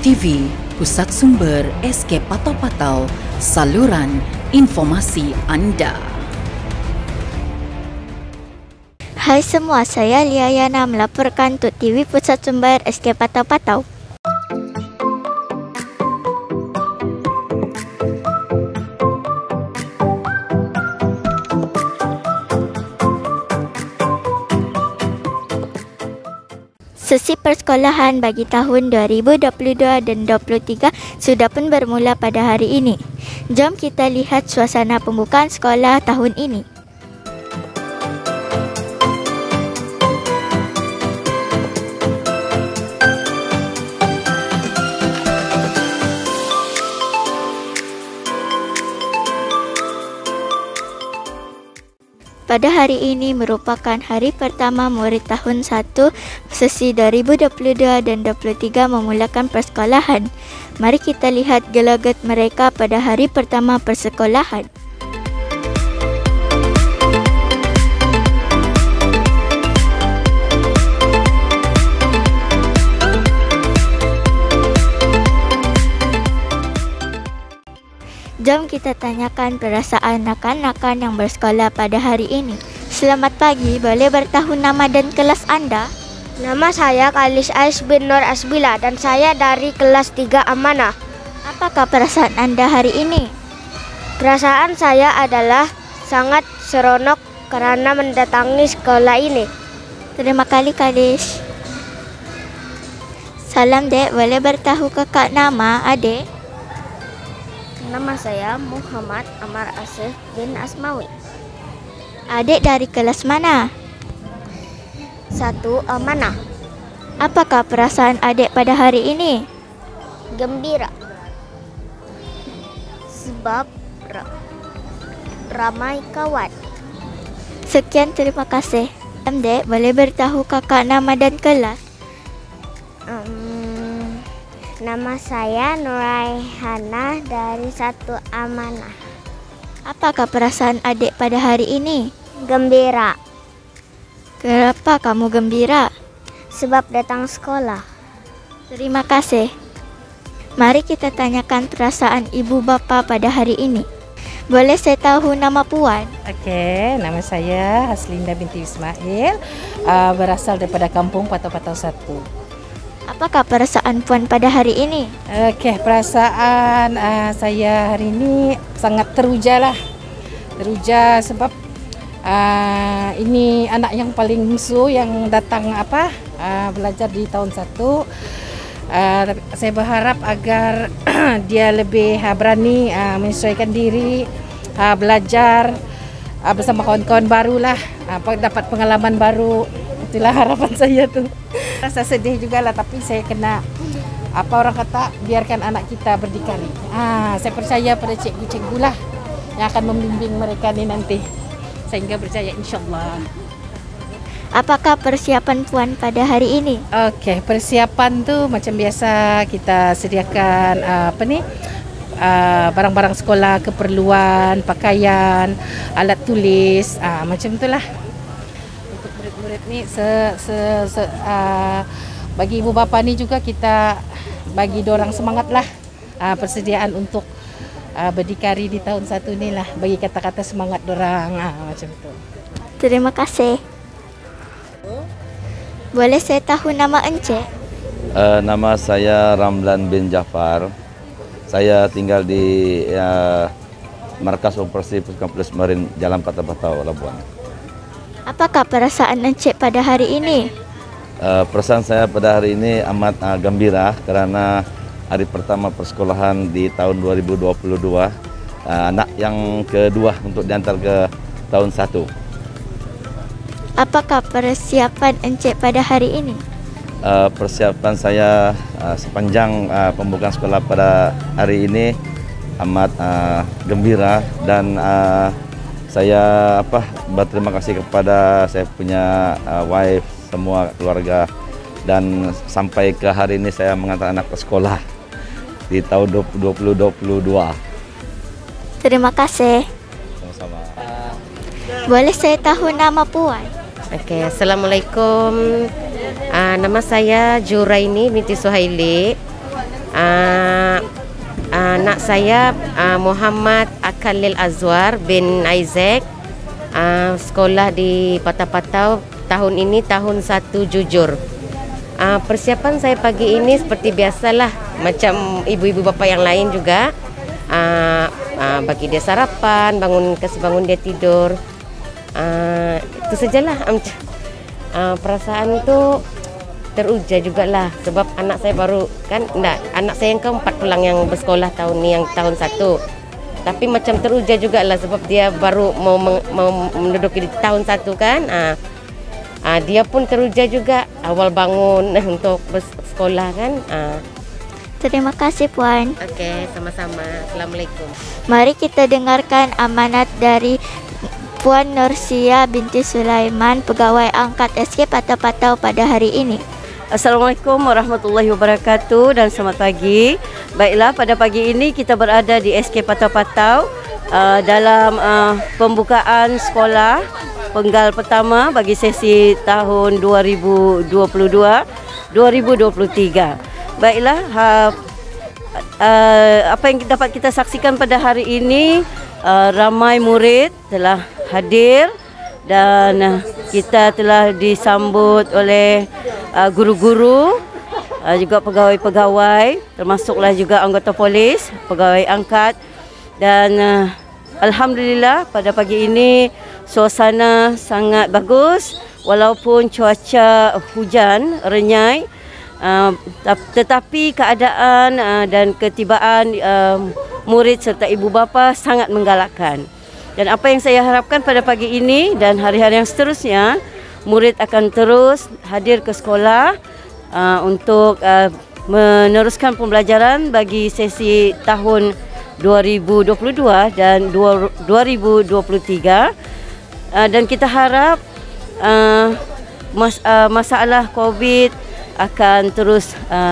TV, pusat sumber SK Patau-Patau, saluran informasi anda. Hai semua, saya Liayana melaporkan untuk TV Pusat Sumber SK Patau-Patau. Sesi persekolahan bagi tahun 2022 dan 2023 sudah pun bermula pada hari ini. Jom kita lihat suasana pembukaan sekolah tahun ini. Pada hari ini merupakan hari pertama murid tahun 1 sesi 2022 dan 2023 memulakan persekolahan. Mari kita lihat gelagat mereka pada hari pertama persekolahan. Jom kita tanyakan perasaan rakan-rakan yang bersekolah pada hari ini. Selamat pagi, boleh bertahu nama dan kelas anda? Nama saya Khalis Ais bin Nur Asbila dan saya dari kelas 3 Amanah. Apakah perasaan anda hari ini? Perasaan saya adalah sangat seronok karena mendatangi sekolah ini. Terima kasih Khalis. Salam dek, boleh bertahu kakak nama adik? Nama saya Muhammad Amar Asif bin Asmawi. Adik dari kelas mana? 1 Amanah. Apakah perasaan adik pada hari ini? Gembira. Sebab ramai kawan. Sekian, terima kasih. Dek, boleh bertahu kakak nama dan kelas? Nama saya Nuraihana dari 1 Amanah. Apakah perasaan adik pada hari ini? Gembira. Kenapa kamu gembira? Sebab datang sekolah. Terima kasih. Mari kita tanyakan perasaan ibu bapa pada hari ini. Boleh saya tahu nama puan? Okey, nama saya Haslinda binti Ismail, berasal daripada kampung Patau-Patau 1. Apakah perasaan puan pada hari ini? Okey, perasaan saya hari ini sangat teruja lah. Teruja sebab ini anak yang paling bungsu yang datang belajar di tahun 1. Saya berharap agar dia lebih berani menyesuaikan diri, belajar bersama kawan-kawan baru lah, dapat pengalaman baru. Itulah harapan saya tu. Rasa sedih jugalah, tapi saya kena orang kata biarkan anak kita berdikari. Saya percaya pada cikgu-cikgu lah yang akan membimbing mereka ni nanti. Sehingga percaya insyaAllah. Apakah persiapan puan pada hari ini? Okey, persiapan tu macam biasa kita sediakan barang-barang sekolah, keperluan, pakaian, alat tulis, macam itulah. Untuk murid-murid ni bagi ibu bapa ni juga kita bagi dorang semangat lah, persediaan untuk berdikari di tahun 1 ni lah, bagi kata-kata semangat dorang, macam tu. Terima kasih. Boleh saya tahu nama encik? Nama saya Ramlan bin Jafar. Saya tinggal di Markas Operasi Pasukan Polis Marin Jalan Patau-Patau, Labuan. Apakah perasaan encik pada hari ini? Perasaan saya pada hari ini amat gembira kerana hari pertama persekolahan di tahun 2022, anak yang kedua untuk diantar ke tahun 1. Apakah persiapan encik pada hari ini? Persiapan saya sepanjang pembukaan sekolah pada hari ini amat gembira dan saya berterima kasih kepada saya punya wife, semua keluarga, dan sampai ke hari ini saya mengantar anak ke sekolah di tahun 2022. Terima kasih. Sama-sama. Boleh saya tahu nama puan? Okey, Assalamualaikum. Nama saya Juraini binti Suhaili. Anak saya Muhammad Akalil Azwar bin Isaac, sekolah di Patapatau, tahun ini tahun 1 jujur. Persiapan saya pagi ini seperti biasalah, macam ibu-ibu bapa yang lain juga. Bagi dia sarapan, kasih bangun dia tidur. Itu sajalah. Perasaan tu teruja jugalah sebab anak saya baru anak saya yang keempat pulang yang bersekolah tahun ni, yang tahun 1. Tapi macam teruja jugalah sebab dia baru mau menduduki di tahun 1 kan. Dia pun teruja juga awal bangun untuk bersekolah kan. Terima kasih Puan. Okey, sama-sama. Assalamualaikum. Mari kita dengarkan amanat dari Puan Nursia binti Sulaiman, pegawai angkat SK Patapatau pada hari ini. Assalamualaikum warahmatullahi wabarakatuh dan selamat pagi. Baiklah, pada pagi ini kita berada di SK Patapatau dalam pembukaan sekolah penggal pertama bagi sesi tahun 2022-2023. Baiklah, apa yang dapat kita saksikan pada hari ini, ramai murid telah hadir dan kita telah disambut oleh guru-guru, juga pegawai-pegawai, termasuklah juga anggota polis, pegawai angkat. Dan alhamdulillah pada pagi ini suasana sangat bagus walaupun cuaca hujan renyai. Tetapi keadaan dan ketibaan murid serta ibu bapa sangat menggalakkan. Dan apa yang saya harapkan pada pagi ini dan hari-hari yang seterusnya, murid akan terus hadir ke sekolah untuk meneruskan pembelajaran bagi sesi tahun 2022 dan 2023. Dan kita harap masalah COVID akan terus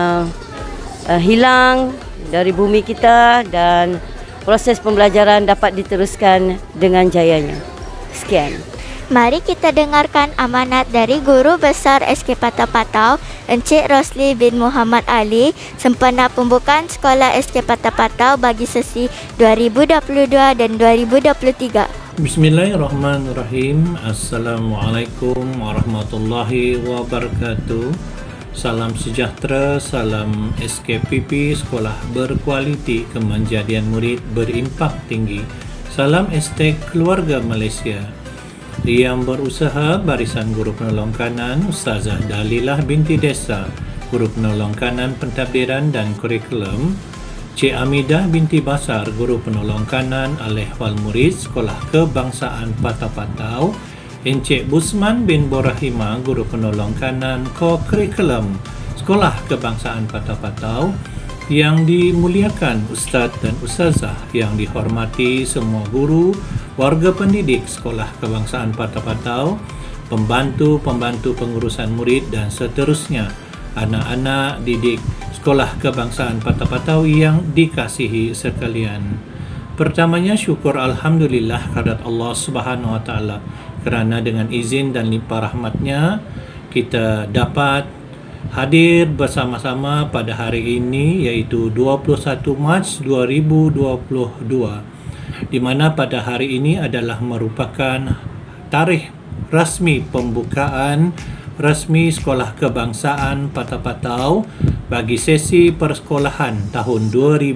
hilang dari bumi kita dan proses pembelajaran dapat diteruskan dengan jayanya. Sekian. Mari kita dengarkan amanat dari Guru Besar SK Patapatau, Encik Rosli bin Muhammad Ali, sempena pembukaan sekolah SK Patapatau bagi sesi 2022 dan 2023. Bismillahirrahmanirrahim. Assalamualaikum warahmatullahi wabarakatuh. Salam sejahtera, salam SKPP, sekolah berkualiti, kemanjadian murid berimpak tinggi. Salam ST keluarga Malaysia. Yang berusaha Barisan Guru Penolong Kanan Ustazah Dalilah binti Desa, Guru Penolong Kanan Pentadbiran dan Kurikulum. Cik Amidah binti Basar, Guru Penolong Kanan Al-Ehwal Murid Sekolah Kebangsaan Patapatau. Encik Busman bin Borahima, Guru Penolong Kanan Kurikulum Sekolah Kebangsaan Patapatau. Yang dimuliakan Ustaz dan Ustazah, yang dihormati semua guru, warga pendidik Sekolah Kebangsaan Patapatau, pembantu-pembantu pengurusan murid dan seterusnya, anak-anak didik Sekolah Kebangsaan Patapatau yang dikasihi sekalian. Pertamanya syukur alhamdulillah kehadirat Allah Subhanahu wa taala kerana dengan izin dan limpah rahmatnya kita dapat hadir bersama-sama pada hari ini, iaitu 21 Mac 2022, di mana pada hari ini adalah merupakan tarikh rasmi pembukaan rasmi Sekolah Kebangsaan Patapatau bagi sesi persekolahan tahun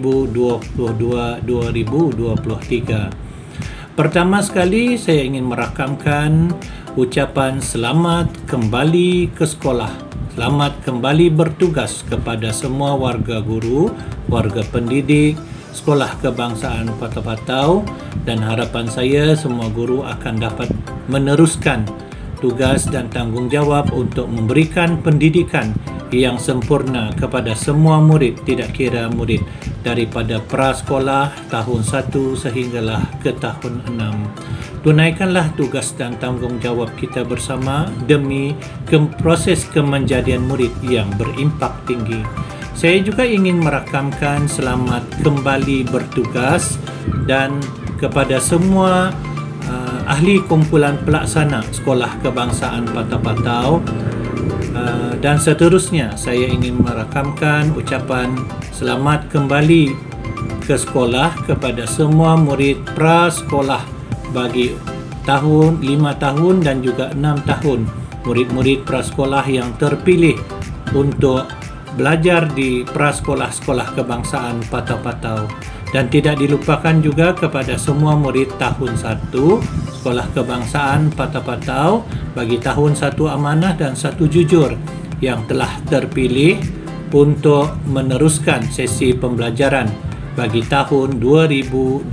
2022-2023. Pertama sekali saya ingin merakamkan ucapan selamat kembali ke sekolah. Selamat kembali bertugas kepada semua warga guru, warga pendidik Sekolah Kebangsaan Patapatau, dan harapan saya semua guru akan dapat meneruskan tugas dan tanggungjawab untuk memberikan pendidikan yang sempurna kepada semua murid, tidak kira murid daripada prasekolah tahun 1 sehinggalah ke tahun 6. Tunaikanlah tugas dan tanggungjawab kita bersama demi proses kemanjadian murid yang berimpak tinggi. Saya juga ingin merakamkan selamat kembali bertugas dan kepada semua ahli kumpulan pelaksana Sekolah Kebangsaan Patapatau, dan seterusnya. Saya ingin merakamkan ucapan selamat kembali ke sekolah kepada semua murid prasekolah bagi tahun 5 tahun dan juga 6 tahun, murid-murid prasekolah yang terpilih untuk belajar di prasekolah-sekolah kebangsaan Patau-Patau. Dan tidak dilupakan juga kepada semua murid tahun 1 Sekolah Kebangsaan Patau-Patau bagi tahun 1 amanah dan 1 jujur yang telah terpilih untuk meneruskan sesi pembelajaran bagi tahun 2022.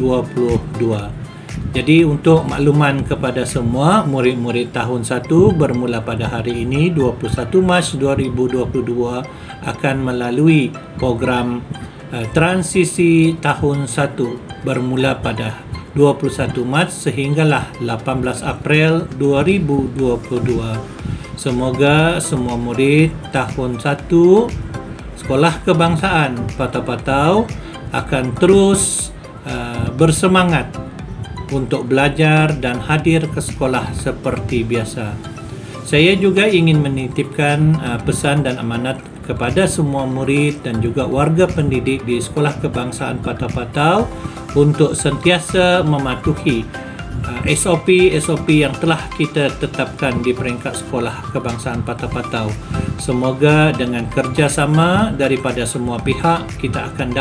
Jadi untuk makluman kepada semua murid-murid tahun 1 bermula pada hari ini 21 Mac 2022 akan melalui program transisi tahun 1 bermula pada 21 Mac sehinggalah 18 April 2022. Semoga semua murid tahun 1 Sekolah Kebangsaan Patau-Patau akan terus bersemangat untuk belajar dan hadir ke sekolah seperti biasa. Saya juga ingin menitipkan pesan dan amanat kepada semua murid dan juga warga pendidik di Sekolah Kebangsaan Patau-Patau untuk sentiasa mematuhi SOP yang telah kita tetapkan di peringkat Sekolah Kebangsaan Patau-Patau. Semoga dengan kerjasama daripada semua pihak kita akan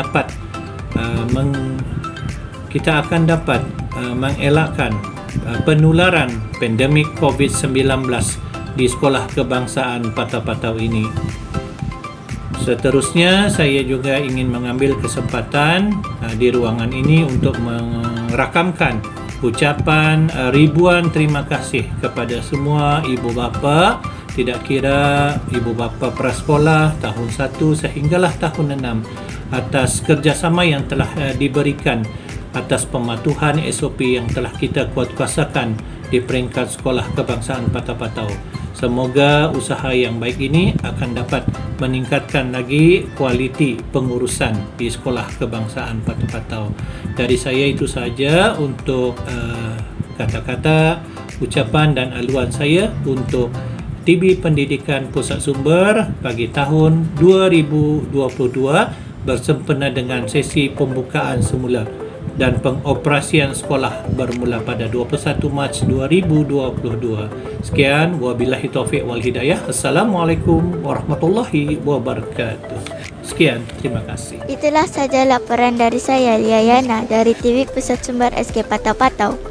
dapat mengelakkan penularan pandemik COVID-19 di Sekolah Kebangsaan Patau-Patau ini. Seterusnya, saya juga ingin mengambil kesempatan di ruangan ini untuk merakamkan ucapan ribuan terima kasih kepada semua ibu bapa, tidak kira ibu bapa prasekolah tahun 1 sehinggalah tahun 6 atas kerjasama yang telah diberikan atas pematuhan SOP yang telah kita kuatkuasakan di peringkat Sekolah Kebangsaan Patau-Patau. Semoga usaha yang baik ini akan dapat meningkatkan lagi kualiti pengurusan di Sekolah Kebangsaan Patau-Patau. Dari saya itu saja untuk kata-kata, ucapan dan aluan saya untuk TV Pendidikan Pusat Sumber bagi tahun 2022 bersempena dengan sesi pembukaan semula dan pengoperasian sekolah bermula pada 21 Mac 2022. Sekian, wabillahi taufiq wal hidayah. Assalamualaikum warahmatullahi wabarakatuh. Sekian, terima kasih. Itulah saja laporan dari saya, Lia Yana, dari TV Pusat Sumber SK Patau-Patau.